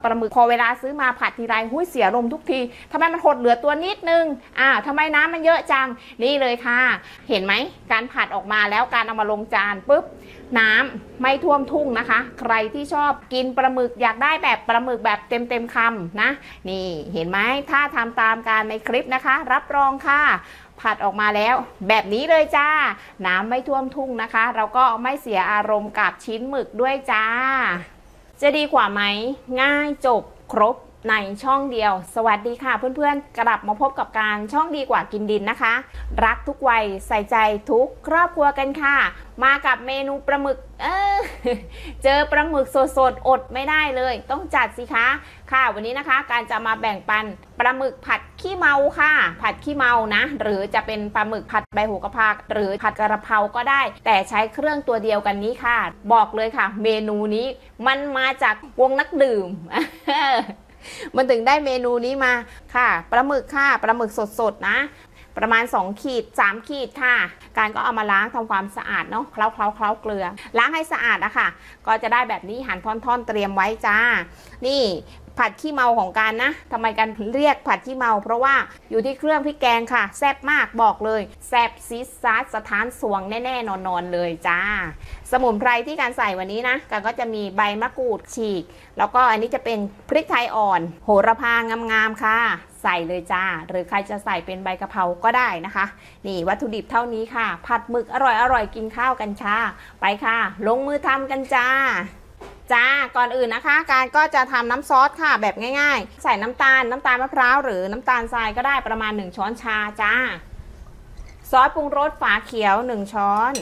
ปลาหมึกพอเวลาซื้อมาผัดทีไรหุ้ยเสียลมทุกทีทำไมมันหดเหลือตัวนิดนึงทำไมน้ำมันเยอะจังนี่เลยค่ะเห็นไหมการผัดออกมาแล้วการเอามาลงจานปุ๊บน้ำไม่ท่วมทุ่งนะคะใครที่ชอบกินปลาหมึกอยากได้แบบปลาหมึกแบบเต็มคำนะนี่เห็นไหมถ้าทำตามการในคลิปนะคะรับรองค่ะผัดออกมาแล้วแบบนี้เลยจ้าน้ำไม่ท่วมทุ่งนะคะเราก็ไม่เสียอารมณ์กับชิ้นหมึกด้วยจ้าจะดีกว่าไหมง่ายจบครบในช่องเดียวสวัสดีค่ะเพื่อนๆกลับมาพบกับการช่องดีกว่ากินดินนะคะรักทุกวัยใส่ใจทุกครอบครัวกันค่ะมากับเมนูปลาหมึกเจอปลาหมึกสดๆอดไม่ได้เลยต้องจัดสิคะค่ะวันนี้นะคะการจะมาแบ่งปันปลาหมึกผัดขี้เมาค่ะผัดขี้เมานะหรือจะเป็นปลาหมึกผัดใบโหระพาหรือผัดกระเพราก็ได้แต่ใช้เครื่องตัวเดียวกันนี้ค่ะบอกเลยค่ะเมนูนี้มันมาจากวงนักดื่มมันถึงได้เมนูนี้มาค่ะปลาหมึกค่ะปลาหมึกสดๆนะประมาณ2ขีด3ขีดค่ะการก็เอามาล้างทำความสะอาดเนาะเคล้าเกลือล้างให้สะอาดอะค่ะก็จะได้แบบนี้หั่นท่อนๆเตรียมไว้จ้านี่ผัดขี้เมาของการนะทำไมกันเรียกผัดขี้เมาเพราะว่าอยู่ที่เครื่องพริกแกงค่ะแซ่บมากบอกเลยแซ่บซีดซาสสถานสวงแน่ๆนอนๆเลยจ้าสมุนไพรที่การใส่วันนี้นะกันก็จะมีใบมะกรูดฉีกแล้วก็อันนี้จะเป็นพริกไทยอ่อนโหระพางามๆค่ะใส่เลยจ้าหรือใครจะใส่เป็นใบกะเพราก็ได้นะคะนี่วัตถุดิบเท่านี้ค่ะผัดหมึกอร่อยกินข้าวกันค่ะไปค่ะลงมือทำกันจ้าก่อนอื่นนะคะการก็จะทำน้ำซอสค่ะแบบง่ายๆใส่น้ำตาลมะพร้าวหรือน้ำตาลทรายก็ได้ประมาณ1ช้อนชาจ้าซอสปรุงรสฝาเขียว1ช้อน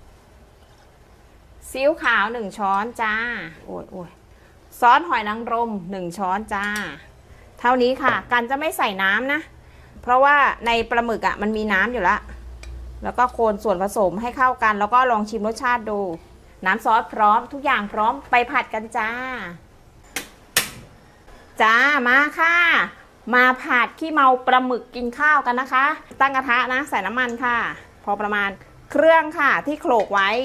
ซีอิ๊วขาว1ช้อนจ้าโอ้ยซอสหอยนางรม1ช้อนจ้าเท่านี้ค่ะกันจะไม่ใส่น้ำนะเพราะว่าในปลาหมึกมันมีน้ำอยู่แล้วก็คนส่วนผสมให้เข้ากันแล้วก็ลองชิมรสชาติดูน้ำซอสพร้อมทุกอย่างพร้อมไปผัดกันจ้ามาค่ะมาผัดขี้เมาปลาหมึกกินข้าวกันนะคะตั้งกระทะนะใส่น้ำมันค่ะพอประมาณเครื่องค่ะที่โขลกไว้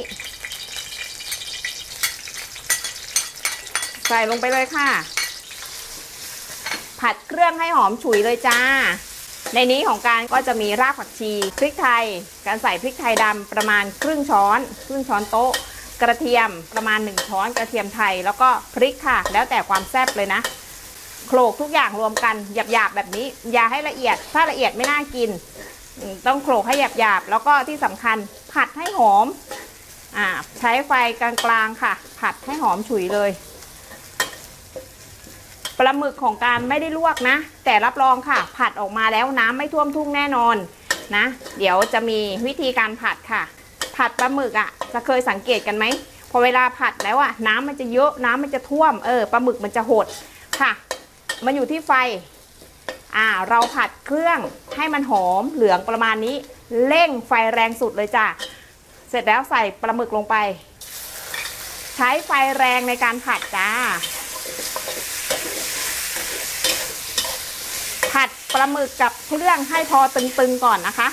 ใส่ลงไปเลยค่ะผัดเครื่องให้หอมฉุยเลยจ้าในนี้ของการก็จะมีรากผักชีพริกไทยการใส่พริกไทยดำประมาณครึ่งช้อนโต๊ะกระเทียมประมาณ1ช้อนกระเทียมไทยแล้วก็พริกค่ะแล้วแต่ความแซ่บเลยนะโขลกทุกอย่างรวมกันหยาบๆแบบนี้อย่าให้ละเอียดถ้าละเอียดไม่น่ากินต้องโขลกให้หยาบๆแล้วก็ที่สำคัญผัดให้หอมใช้ไฟกลางๆค่ะผัดให้หอมฉุยเลยปลาหมึกของการไม่ได้ลวกนะแต่รับรองค่ะผัดออกมาแล้วน้ำไม่ท่วมทุ่งแน่นอนนะเดี๋ยวจะมีวิธีการผัดค่ะผัดปลาหมึกจะเคยสังเกตกันไหมพอเวลาผัดแล้วน้ำมันจะเยอะน้ำมันจะท่วมปลาหมึกมันจะหดค่ะมันอยู่ที่ไฟเราผัดเครื่องให้มันหอมเหลืองประมาณนี้เร่งไฟแรงสุดเลยจ้ะเสร็จแล้วใส่ปลาหมึกลงไปใช้ไฟแรงในการผัดจ้าผัดปลาหมึกกับเครื่องให้พอตึงๆก่อนนะคะ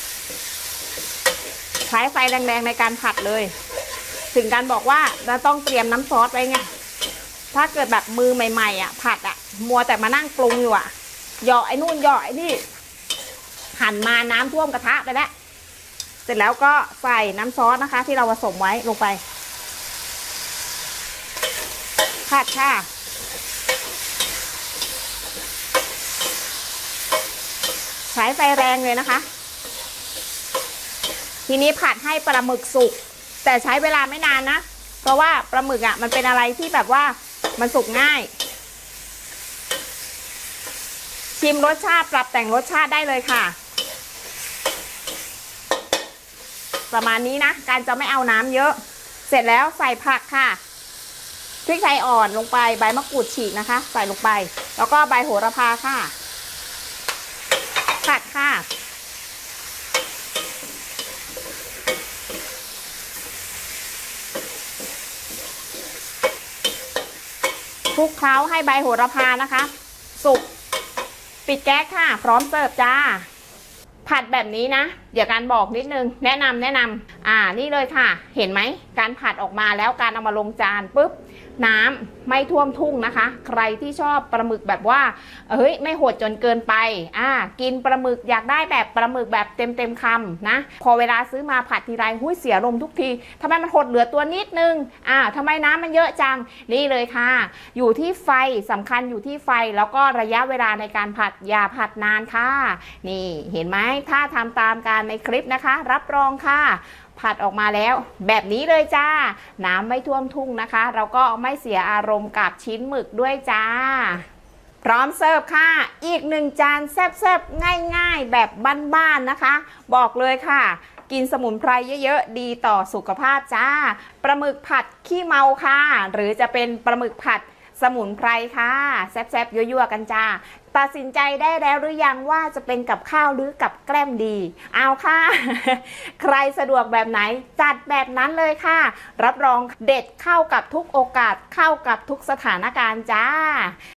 ใช้ไฟแรงๆในการผัดเลยถึงการบอกว่าเราต้องเตรียมน้ำซอสไว้ไงถ้าเกิดแบบมือใหม่ๆผัดมัวแต่มานั่งปรุงอยู่เหยาะไอ้นู่นเหยาะไอ้นี่หั่นมาน้ำท่วมกระทะไปแล้วเสร็จแล้วก็ใส่น้ำซอสนะคะที่เราผสมไว้ลงไปผัดค่ะใช้ไฟแรงเลยนะคะทีนี้ผัดให้ปลาหมึกสุกแต่ใช้เวลาไม่นานนะเพราะว่าปลาหมึกมันเป็นอะไรที่แบบว่ามันสุกง่ายชิมรสชาติปรับแต่งรสชาติได้เลยค่ะประมาณนี้นะการจะไม่เอาน้ำเยอะเสร็จแล้วใส่ผักค่ะพริกไทยอ่อนลงไปใบมะกรูดฉีกนะคะใส่ลงไปแล้วก็ใบโหระพาค่ะผัดค่ะคลุกเคล้าให้ใบโหระพานะคะสุกปิดแก๊สค่ะพร้อมเสิร์ฟจ้าผัดแบบนี้นะเดี๋ยวการบอกนิดนึงแนะนำนี่เลยค่ะเห็นไหมการผัดออกมาแล้วการเอามาลงจานปุ๊บน้ำไม่ท่วมทุ่งนะคะ ใครที่ชอบปลาหมึกแบบว่าไม่โหดจนเกินไปกินปลาหมึกอยากได้แบบปลาหมึกแบบเต็มคำนะพอเวลาซื้อมาผัดทีไรเสียลมทุกทีทำไมมันหดเหลือตัวนิดนึงทำไมน้ำมันเยอะจังนี่เลยค่ะอยู่ที่ไฟสำคัญอยู่ที่ไฟแล้วก็ระยะเวลาในการผัดอย่าผัดนานค่ะนี่เห็นไหมถ้าทำตามการในคลิปนะคะรับรองค่ะผัดออกมาแล้วแบบนี้เลยจ้าน้ำไม่ท่วมทุ่งนะคะเราก็ไม่เสียอารมณ์กับชิ้นหมึกด้วยจ้าพร้อมเสิร์ฟค่ะอีกหนึ่งจานแซ่บๆง่ายๆแบบบ้านๆนะคะบอกเลยค่ะกินสมุนไพรเยอะๆดีต่อสุขภาพจ้าปลาหมึกผัดขี้เมาค่ะหรือจะเป็นปลาหมึกผัดสมุนไพรค่ะแซ่บๆยั่วๆกันจ้าตัดสินใจได้แล้วหรือยังว่าจะเป็นกับข้าวหรือกับแกล้มดีเอาค่ะ ใครสะดวกแบบไหนจัดแบบนั้นเลยค่ะรับรองเด็ดเข้ากับทุกโอกาสเข้ากับทุกสถานการณ์จ้า